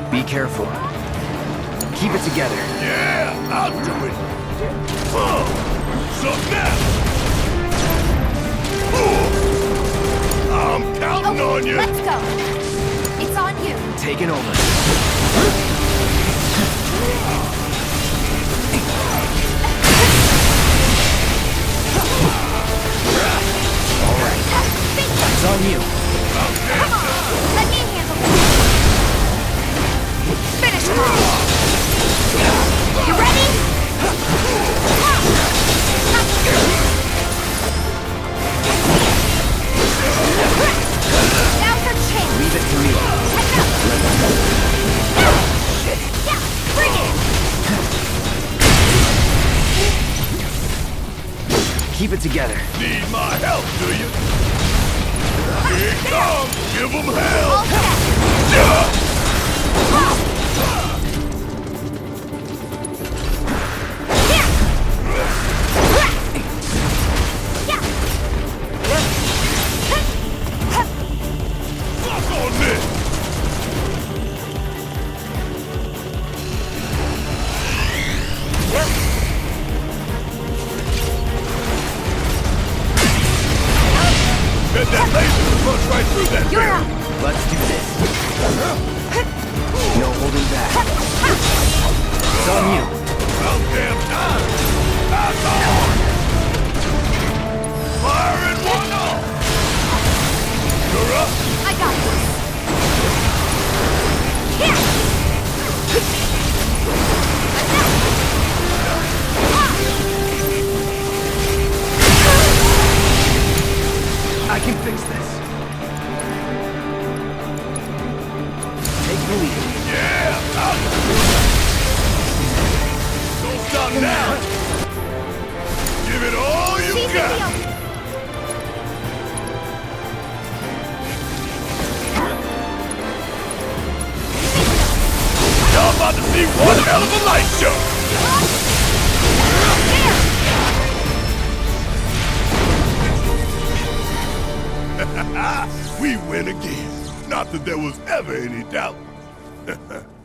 Be careful. Keep it together. Yeah, I'll do it. So now, I'm counting Okay, on you. let's go. It's on you. Taking over. It's on you. Come on, let me handle this. Finish him off. You ready? Now's our chance. Leave it to me. Head up. Yeah, bring it. Keep it together. Need my help, do you? Here it comes. Give them hell. All set. Fuck on this. Bet that laser will punch right through that You're barrier. up. Let's do this. No holding back. It's on you. About damn time. That's on. Firing one off. You're up. I got this. Here. I can fix this. Take the lead. Yeah, out. Don't stop now. Give it all you She's in got. the open. Y'all about to see one hell of a light show. We win again. Not that there was ever any doubt.